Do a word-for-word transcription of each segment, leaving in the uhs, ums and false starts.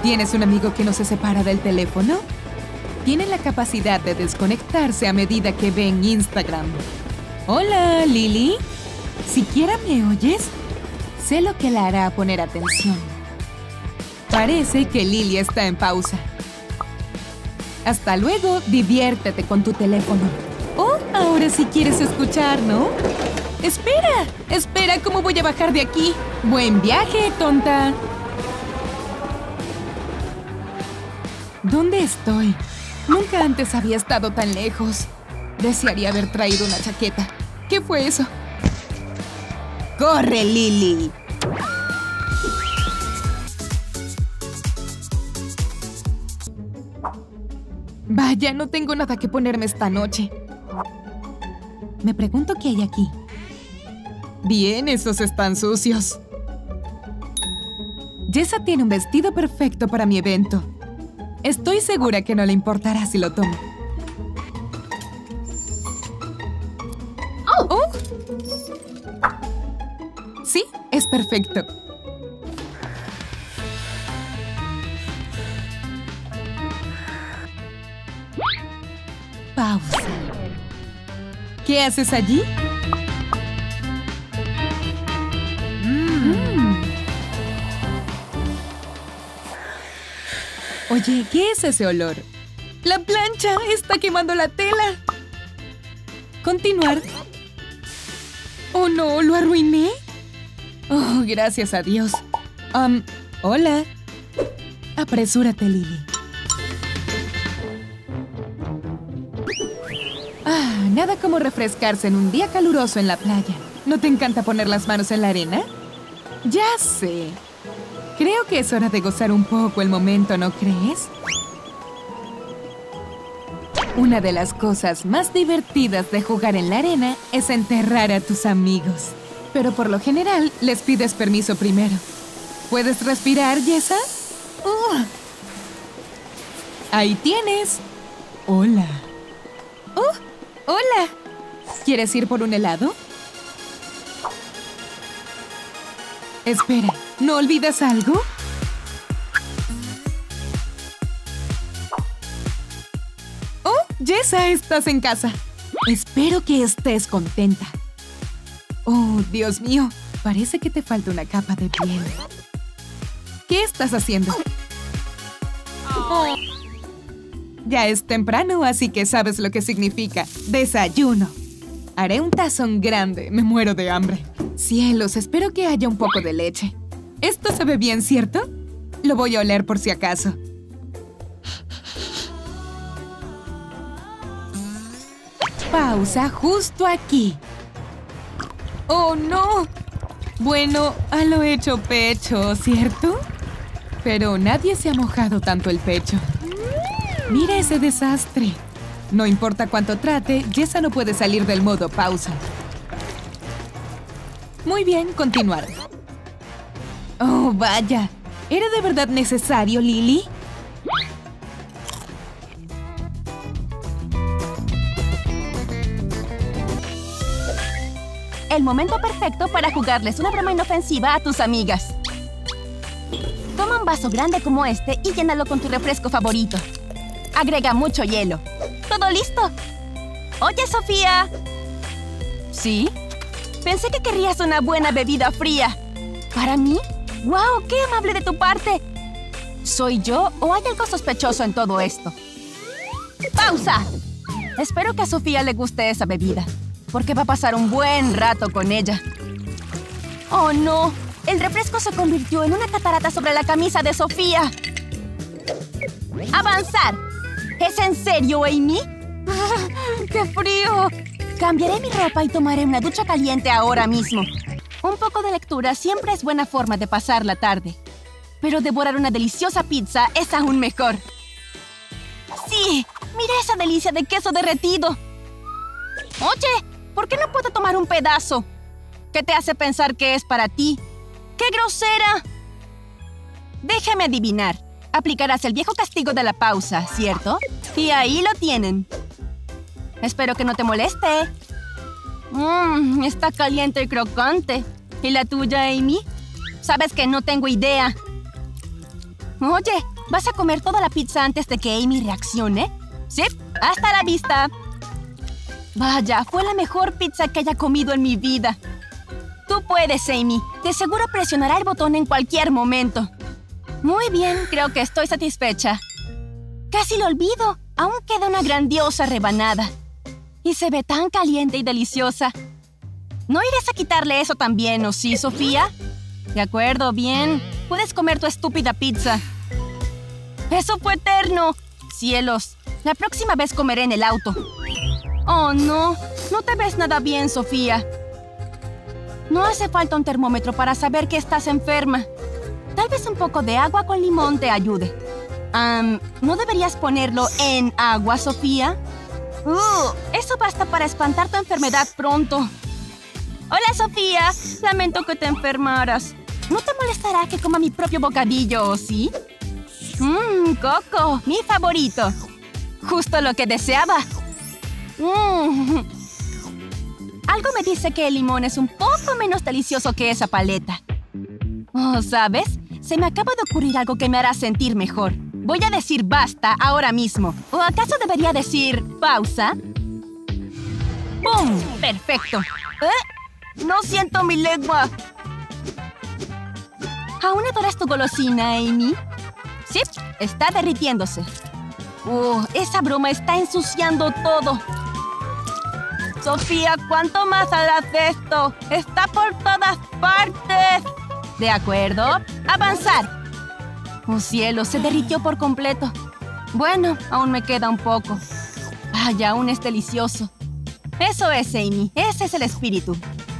¿Tienes un amigo que no se separa del teléfono? Tiene la capacidad de desconectarse a medida que ve en Instagram. Hola, Lily. ¿Siquiera me oyes? Sé lo que la hará poner atención. Parece que Lily está en pausa. Hasta luego, diviértete con tu teléfono. Oh, ahora sí quieres escuchar, ¿no? ¡Espera! ¡Espera! ¿Cómo voy a bajar de aquí? ¡Buen viaje, tonta! ¿Dónde estoy? Nunca antes había estado tan lejos. Desearía haber traído una chaqueta. ¿Qué fue eso? ¡Corre, Lily! Vaya, no tengo nada que ponerme esta noche. Me pregunto qué hay aquí. Bien, esos están sucios. Jessa tiene un vestido perfecto para mi evento. Estoy segura que no le importará si lo tomo. ¡Oh! ¿Oh? Sí, es perfecto. Pausa. ¿Qué haces allí? Mm. Oye, ¿qué es ese olor? ¡La plancha! ¡Está quemando la tela! Continuar. ¡Oh, no! ¿Lo arruiné? Oh, gracias a Dios. Um, hola. Apresúrate, Lily. Ah, nada como refrescarse en un día caluroso en la playa. ¿No te encanta poner las manos en la arena? Ya sé. Creo que es hora de gozar un poco el momento, ¿no crees? Una de las cosas más divertidas de jugar en la arena es enterrar a tus amigos. Pero por lo general, les pides permiso primero. ¿Puedes respirar, Jessa? Uh. Ahí tienes. Hola. ¡Oh! ¡Hola! ¿Quieres ir por un helado? Espera, ¿no olvidas algo? ¡Oh! Jessa, estás en casa. Espero que estés contenta. Oh, Dios mío. Parece que te falta una capa de piel. ¿Qué estás haciendo? Oh. Ya es temprano, así que sabes lo que significa desayuno. Haré un tazón grande. Me muero de hambre. Cielos, espero que haya un poco de leche. Esto se ve bien, ¿cierto? Lo voy a oler por si acaso. Pausa justo aquí. ¡Oh, no! Bueno, a lo hecho pecho, ¿cierto? Pero nadie se ha mojado tanto el pecho. ¡Mira ese desastre! No importa cuánto trate, Jessa no puede salir del modo pausa. Muy bien, continuar. ¡Oh, vaya! ¿Era de verdad necesario, Lily? El momento perfecto para jugarles una broma inofensiva a tus amigas. Toma un vaso grande como este y llénalo con tu refresco favorito. Agrega mucho hielo. ¿Todo listo? Oye, Sofía. ¿Sí? Pensé que querrías una buena bebida fría. ¿Para mí? ¡Wow! ¡Qué amable de tu parte! ¿Soy yo o hay algo sospechoso en todo esto? ¡Pausa! Espero que a Sofía le guste esa bebida, porque va a pasar un buen rato con ella. ¡Oh, no! El refresco se convirtió en una catarata sobre la camisa de Sofía. ¡Avanzar! ¿Es en serio, Amy? ¡Qué frío! Cambiaré mi ropa y tomaré una ducha caliente ahora mismo. Un poco de lectura siempre es buena forma de pasar la tarde. Pero devorar una deliciosa pizza es aún mejor. ¡Sí! ¡Mira esa delicia de queso derretido! Oye, ¿por qué no puedo tomar un pedazo? ¿Qué te hace pensar que es para ti? ¡Qué grosera! Déjame adivinar. Aplicarás el viejo castigo de la pausa, ¿cierto? Y ahí lo tienen. Espero que no te moleste. Mmm, está caliente y crocante. ¿Y la tuya, Amy? Sabes que no tengo idea. Oye, ¿Vas a comer toda la pizza antes de que Amy reaccione? Sí, hasta la vista. Vaya, fue la mejor pizza que haya comido en mi vida. Tú puedes, Amy. De seguro presionará el botón en cualquier momento. Muy bien, creo que estoy satisfecha. Casi lo olvido. Aún queda una grandiosa rebanada. Y se ve tan caliente y deliciosa. ¿No irás a quitarle eso también, o sí, Sofía? De acuerdo, bien. Puedes comer tu estúpida pizza. ¡Eso fue eterno! ¡Cielos! La próxima vez comeré en el auto. ¡Oh, no! No te ves nada bien, Sofía. No hace falta un termómetro para saber que estás enferma. Tal vez un poco de agua con limón te ayude. Um, ¿No deberías ponerlo en agua, Sofía? Uh, eso basta para espantar tu enfermedad pronto. Hola, Sofía. Lamento que te enfermaras. ¿No te molestará que coma mi propio bocadillo, o sí? Mmm, Coco, mi favorito. Justo lo que deseaba. Mm. Algo me dice que el limón es un poco menos delicioso que esa paleta. Oh, ¿sabes? Se me acaba de ocurrir algo que me hará sentir mejor. Voy a decir basta ahora mismo. ¿O acaso debería decir pausa? ¡Bum! ¡Perfecto! ¿Eh? ¡No siento mi lengua! ¿Aún adoras tu golosina, Amy? Sí, está derritiéndose. ¡Oh, esa broma está ensuciando todo! Sofía, ¿cuánto más harás de esto? ¡Está por todas partes! De acuerdo. ¡Avanzar! ¡Oh, cielo! Se derritió por completo. Bueno, aún me queda un poco. Vaya, aún es delicioso. Eso es, Amy. Ese es el espíritu.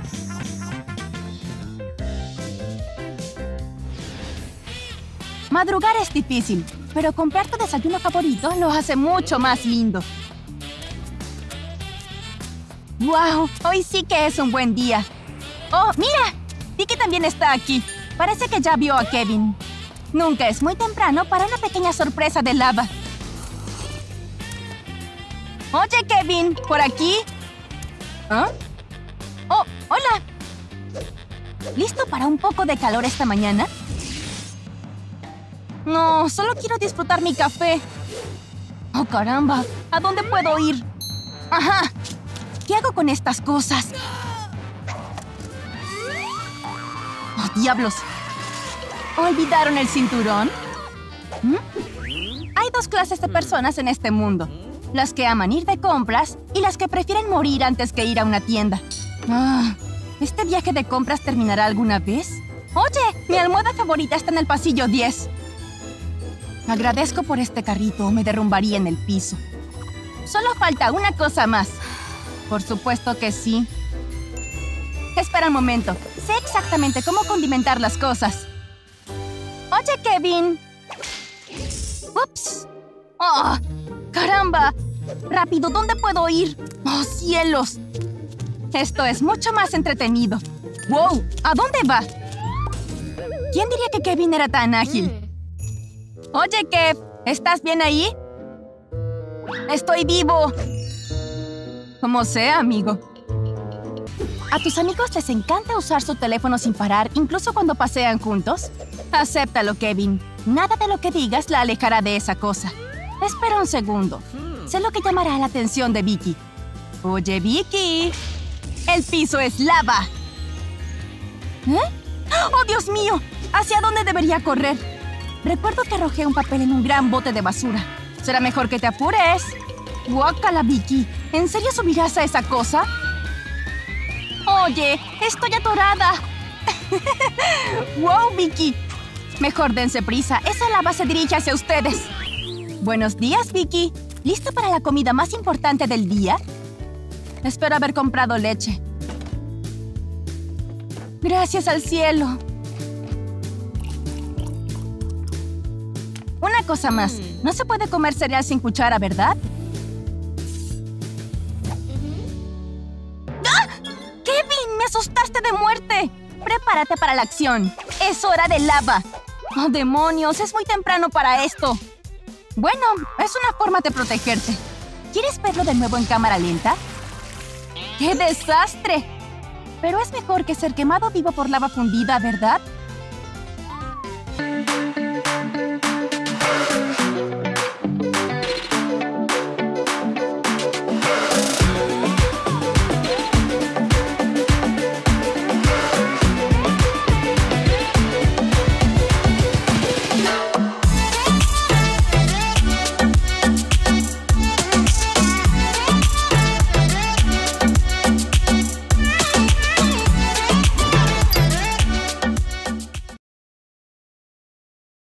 Madrugar es difícil, pero comprar tu desayuno favorito lo hace mucho más lindo. ¡Wow! Hoy sí que es un buen día. ¡Oh, mira! Vicky también está aquí. Parece que ya vio a Kevin. Nunca es muy temprano para una pequeña sorpresa de lava. Oye, Kevin, ¿por aquí? ¿Ah? ¡Oh, hola! ¿Listo para un poco de calor esta mañana? No, solo quiero disfrutar mi café. ¡Oh, caramba! ¿A dónde puedo ir? ¡Ajá! ¿Qué hago con estas cosas? ¡Oh, diablos! ¿Olvidaron el cinturón? ¿Mm? Hay dos clases de personas en este mundo. Las que aman ir de compras y las que prefieren morir antes que ir a una tienda. Ah, ¿este viaje de compras terminará alguna vez? Oye, mi almohada favorita está en el pasillo diez. Agradezco por este carrito o me derrumbaría en el piso. Solo falta una cosa más. Por supuesto que sí. Espera un momento. Sé exactamente cómo condimentar las cosas. Oye, Kevin. Ups. ¡Oh! ¡Caramba! Rápido, ¿dónde puedo ir? ¡Oh, cielos! Esto es mucho más entretenido. ¡Wow! ¿A dónde va? ¿Quién diría que Kevin era tan ágil? Oye, Kev, ¿estás bien ahí? ¡Estoy vivo! Como sea, amigo. ¿A tus amigos les encanta usar su teléfono sin parar, incluso cuando pasean juntos? Acéptalo, Kevin. Nada de lo que digas la alejará de esa cosa. Espera un segundo. Sé lo que llamará la atención de Vicky. Oye, Vicky. El piso es lava. ¿Eh? ¡Oh, Dios mío! ¿Hacia dónde debería correr? Recuerdo que arrojé un papel en un gran bote de basura. Será mejor que te apures. Guácala, Vicky. ¿En serio subirás a esa cosa? Oye, estoy atorada. ¡Wow, Vicky! Mejor dense prisa. Esa lava se dirige hacia ustedes. Buenos días, Vicky. ¿Lista para la comida más importante del día? Espero haber comprado leche. Gracias al cielo. Una cosa más. No se puede comer cereal sin cuchara, ¿verdad? ¡Ah! ¡Kevin! ¡Me asustaste de muerte! Prepárate para la acción. ¡Es hora de lava! ¡Oh, demonios! Es muy temprano para esto. Bueno, es una forma de protegerte. ¿Quieres verlo de nuevo en cámara lenta? ¡Qué desastre! Pero es mejor que ser quemado vivo por lava fundida, ¿verdad?